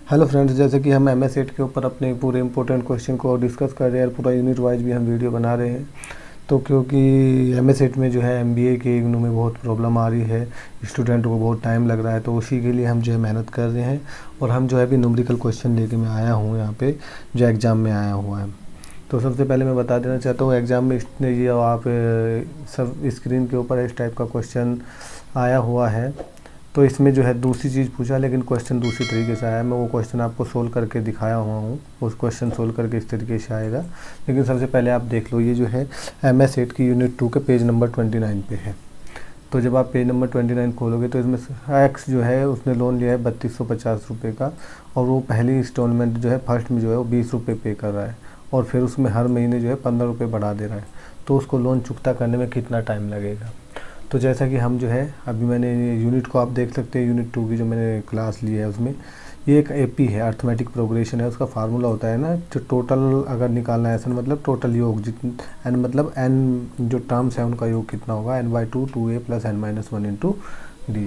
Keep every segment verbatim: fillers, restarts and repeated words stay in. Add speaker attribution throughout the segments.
Speaker 1: Hello friends, जैसे कि हम एम एस सेट के ऊपर अपने पूरे इंपॉर्टेंट क्वेश्चन को डिस्कस कर रहे हैं, पूरा यूनिट वाइज भी हम वीडियो बना रहे हैं। तो क्योंकि एम एस सेट में जो है एम बी ए के इग्नू में बहुत प्रॉब्लम आ रही है, स्टूडेंट को बहुत टाइम लग रहा है, तो उसी के लिए हम जो है मेहनत कर रहे हैं। और हम जो है अभी न्यूमेरिकल क्वेश्चन लेके मैं आया हूँ यहाँ पे, जो एग्ज़ाम में आया हुआ है। तो सबसे पहले मैं बता देना चाहता हूँ, एग्ज़ाम में इसने ये आप सब स्क्रीन के ऊपर इस टाइप का क्वेश्चन आया हुआ है। तो इसमें जो है दूसरी चीज़ पूछा, लेकिन क्वेश्चन दूसरी तरीके से आया। मैं वो क्वेश्चन आपको सोल्व करके दिखाया हुआ हूँ, उस क्वेश्चन सोल्व करके इस तरीके से आएगा। लेकिन सबसे पहले आप देख लो, ये जो है एम एस सेट की यूनिट टू के पेज नंबर ट्वेंटी नाइन पे है। तो जब आप पेज नंबर ट्वेंटी नाइन खोलोगे तो इसमें एक्स जो है उसने लोन लिया है बत्तीस सौ पचास रुपये का, और वो पहली इंस्टॉलमेंट जो है फर्स्ट में जो है वो बीस रुपये पे कर रहा है, और फिर उसमें हर महीने जो है पंद्रह रुपये बढ़ा दे रहा है। तो उसको लोन चुकता करने में कितना टाइम लगेगा? तो जैसा कि हम जो है अभी मैंने यूनिट को आप देख सकते हैं, यूनिट टू की जो मैंने क्लास ली है उसमें ये एक एपी है, अर्थमेटिक प्रोग्रेशन है। उसका फार्मूला होता है ना, जो टोटल अगर निकालना है ऐसा मतलब टोटल योग जितना एन मतलब एन जो टर्म्स है उनका योग कितना होगा, N by two two A plus N minus one into D.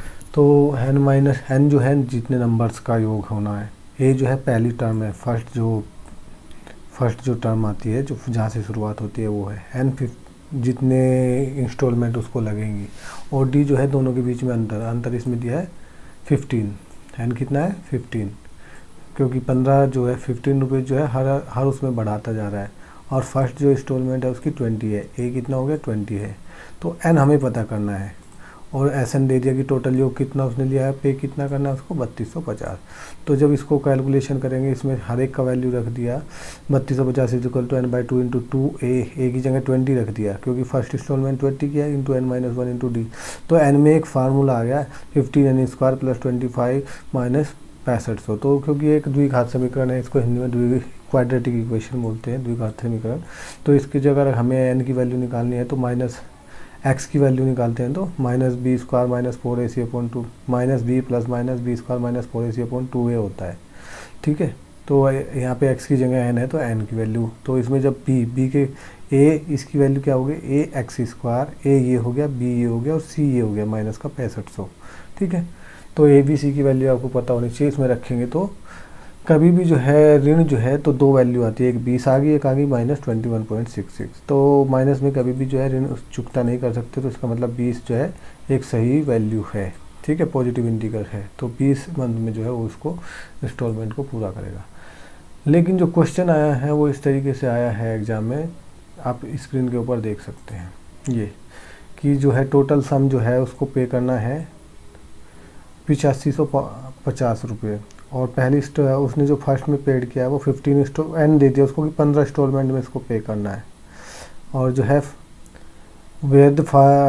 Speaker 1: तो एन माइनस एन जो है जितने नंबर्स का योग होना है, ए जो है पहली टर्म है, फर्स्ट जो फर्स्ट जो टर्म आती है जो जहाँ से शुरुआत होती है वो है, एन फिफ्थ जितने इंस्टॉलमेंट उसको लगेंगी, और डी जो है दोनों के बीच में अंतर अंतर इसमें दिया है फिफ्टीन। एन कितना है? फिफ्टीन, क्योंकि पंद्रह जो है फिफ्टीन रुपये जो है हर हर उसमें बढ़ाता जा रहा है, और फर्स्ट जो इंस्टॉलमेंट है उसकी ट्वेंटी है। ए कितना हो गया? ट्वेंटी है। तो एन हमें पता करना है, और एस एन दे दिया कि टोटल योग कितना उसने लिया है, पे कितना करना है उसको बत्तीस सौ पचास। तो जब इसको कैलकुलेशन करेंगे, इसमें हर एक का वैल्यू रख दिया, बत्तीस सौ पचास is equal to N by two into two A, A की जगह ट्वेंटी रख दिया क्योंकि फर्स्ट इंस्टॉलमेंट ट्वेंटी किया, into N minus one into D. तो एन में एक फार्मूला आ गया fifteen N square plus twenty five minus पैंसठ सौ। तो क्योंकि एक द्विघात समीकरण है, इसको हिंदी में द्वि क्वाड्रेटिक इक्वेशन बोलते हैं, द्विघात समीकरण। तो इसकी जगह अगर हमें एन की वैल्यू निकालनी है तो माइनस एक्स की वैल्यू निकालते हैं, तो minus B square minus four A C upon two, minus B plus minus B square minus four A C upon two A होता है। ठीक है, तो यहाँ पे एक्स की जगह एन है तो एन की वैल्यू, तो इसमें जब बी बी के ए इसकी वैल्यू क्या हो गई? ए एक्स स्क्वायर, ए ये हो गया, बी ये हो गया, और सी ये हो गया माइनस का पैंसठ सौ। ठीक है, तो ए बी सी की वैल्यू आपको पता होनी चाहिए। इसमें रखेंगे तो कभी भी जो है ऋण जो है तो दो वैल्यू आती है, एक बीस आ गई, एक आ गई minus twenty one point six six. तो माइनस में कभी भी जो है ऋण चुकता नहीं कर सकते, तो इसका मतलब बीस जो है एक सही वैल्यू है। ठीक है, पॉजिटिव इंटीगर है, तो बीस मंथ में जो है वो उसको इंस्टॉलमेंट को पूरा करेगा। लेकिन जो क्वेश्चन आया है वो इस तरीके से आया है एग्ज़ाम में, आप स्क्रीन के ऊपर देख सकते हैं ये, कि जो है टोटल सम जो है उसको पे करना है पिचासी सौ पचास रुपये, और पहली उसने जो फर्स्ट में पेड किया है वो फिफ्टीन स्टो एन दे दिया उसको कि पंद्रह इंस्टॉलमेंट में इसको पे करना है। और जो है वेद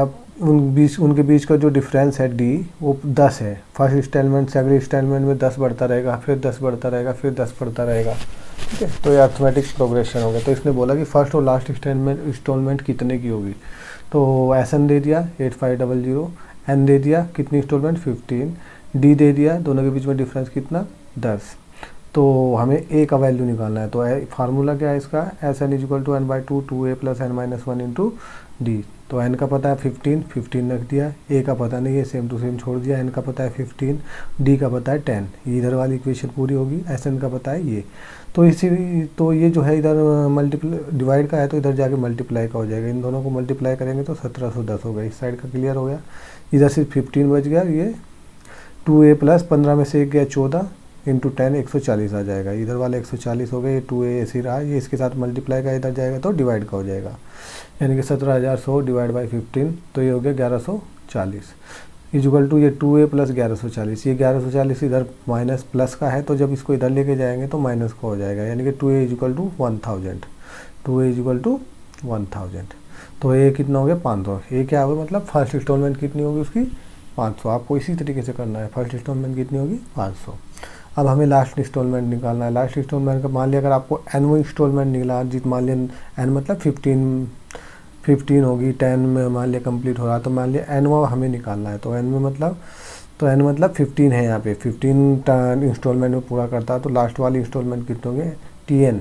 Speaker 1: उन बीच उनके बीच का जो डिफरेंस है डी वो दस है। फर्स्ट इंस्टॉलमेंट से अगले इंस्टॉलमेंट में दस बढ़ता रहेगा, फिर दस बढ़ता रहेगा, फिर दस बढ़ता रहेगा। ठीक है, तो ये अर्थमेटिक प्रोग्रेशन हो गया। तो इसने बोला कि फर्स्ट और लास्ट इंस्टॉलमेंट इंस्टॉलमेंट कितने की होगी, तो एस एन दे दिया eight five double zero, N दे दिया कितनी इंस्टॉलमेंट फिफ्टीन, डी दे दिया, दोनों के बीच में डिफरेंस कितना? दस। तो हमें ए का वैल्यू निकालना है। तो फार्मूला क्या है इसका? S N is equal to N by two two A plus N minus one into D. तो एन का पता है फिफ्टीन, फिफ्टीन रख दिया, ए का पता नहीं है सेम टू सेम छोड़ दिया, एन का पता है फिफ्टीन, डी का पता है टेन। इधर वाली इक्वेशन पूरी होगी, एस एन का पता है ये। तो इसी तो ये जो है इधर मल्टीप्लाई डिवाइड का है, तो इधर जाके मल्टीप्लाई का हो जाएगा। इन दोनों को मल्टीप्लाई करेंगे तो सत्रह सौ दस होगा। इस साइड का क्लियर हो गया, इधर सिर्फ फिफ्टीन बच गया, ये टू ए प्लस पंद्रह में से एक गया चौदह इंटू टेन एक सौ चालीस आ जाएगा। इधर वाले एक सौ चालीस हो गए, ये टू ए ऐसी रहा, ये इसके साथ मल्टीप्लाई का इधर जाएगा तो डिवाइड का हो जाएगा, यानी कि सत्रह हज़ार सौ डिवाइड बाई फिफ्टीन, तो ये हो गया ग्यारह सौ चालीस इजुगल टू ये टू ए प्लस ग्यारह सौ चालीस। ये ग्यारह सौ चालीस इधर माइनस प्लस का है, तो जब इसको इधर लेके जाएंगे तो माइनस का हो जाएगा, यानी कि two A equal to one thousand two A equal to one thousand. तो ये कितना हो गया? पाँच सौ। ये क्या होगा मतलब फर्स्ट इंस्टॉलमेंट कितनी होगी उसकी? पाँच सौ। आपको इसी तरीके से करना है, फर्स्ट इंस्टॉलमेंट कितनी होगी? पाँच सौ। अब हमें लास्ट इंस्टॉलमेंट निकालना है। लास्ट इंस्टॉलमेंट का मान लिया अगर आपको एनवो इंस्टॉलमेंट निकला, जित मान लिया एन मतलब फिफ्टीन फिफ्टीन होगी, टेन में मान लिया कंप्लीट हो रहा, तो मान लिया एनवो हमें निकालना है। तो एन में मतलब तो एन मतलब फिफ्टीन है, यहाँ पे फिफ्टीन इंस्टॉलमेंट में पूरा करता है, तो लास्ट वाली इंस्टॉलमेंट कितने होंगे? T N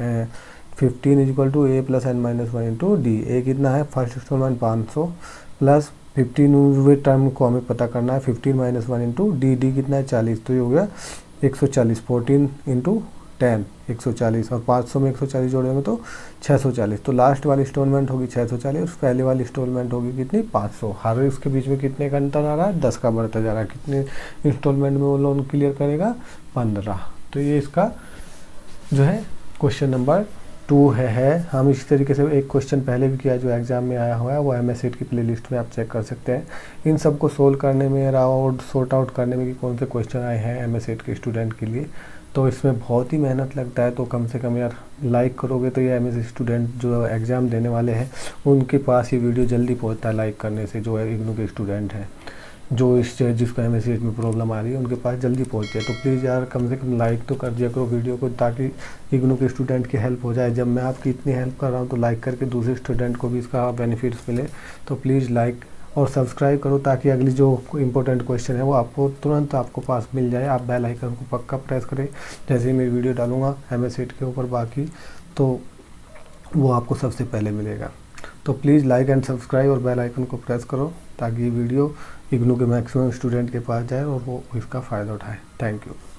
Speaker 1: fifteen is equal to A plus N minus one into D. A कितना है? फर्स्ट इंस्टॉलमेंट पाँच सौ प्लस फिफ्टीन वे टर्म को हमें पता करना है, fifteen minus one into D, D कितना है? चालीस। तो ये हो गया एक सौ चालीस, फोर्टीन इंटू टेन एक सौ चालीस, और पाँच सौ में एक सौ चालीस जोड़ेंगे तो छः सौ चालीस। तो लास्ट वाली इंस्टॉलमेंट होगी छः सौ चालीस, पहले वाली इंस्टॉलमेंट होगी कितनी, पाँच सौ। हर इसके बीच में कितने का अंतर आ रहा है, दस का बढ़ता जा रहा है। कितने इंस्टॉलमेंट में वो लोन क्लियर करेगा, पंद्रह। तो ये इसका जो है क्वेश्चन नंबर टू है, है। हम इसी तरीके से एक क्वेश्चन पहले भी किया जो एग्जाम में आया हुआ है, वो एम एस सेट की प्लेलिस्ट में आप चेक कर सकते हैं। इन सब को सोल्व करने में, राउट सॉर्ट आउट करने में कि कौन से क्वेश्चन आए हैं एम एस सेट के स्टूडेंट के लिए, तो इसमें बहुत ही मेहनत लगता है। तो कम से कम यार लाइक करोगे तो ये एम एस स्टूडेंट जो एग्ज़ाम देने वाले हैं उनके पास ये वीडियो जल्दी पहुंचता है लाइक करने से। जो है इग्नू के स्टूडेंट हैं, जो इस जिसको एम एस में प्रॉब्लम आ रही है, उनके पास जल्दी पहुंचे। तो प्लीज़ यार कम से कम लाइक तो कर दिया करो वीडियो को, ताकि इग्नू के स्टूडेंट की हेल्प हो जाए। जब मैं आपकी इतनी हेल्प कर रहा हूँ तो लाइक करके दूसरे स्टूडेंट को भी इसका बेनिफिट्स मिले। तो प्लीज़ लाइक और सब्सक्राइब करो, ताकि अगली जो इम्पोर्टेंट क्वेश्चन है वो आपको तुरंत आपको पास मिल जाए। आप बेल आइकन को पक्का प्रेस करें, जैसे ही मैं वीडियो डालूंगा एम एस सेट के ऊपर बाकी, तो वो आपको सबसे पहले मिलेगा। तो प्लीज़ लाइक एंड सब्सक्राइब और बेल आइकन को प्रेस करो, ताकि ये वीडियो इग्नू के मैक्सिमम स्टूडेंट के पास जाए और वो इसका फ़ायदा उठाए। Thank you.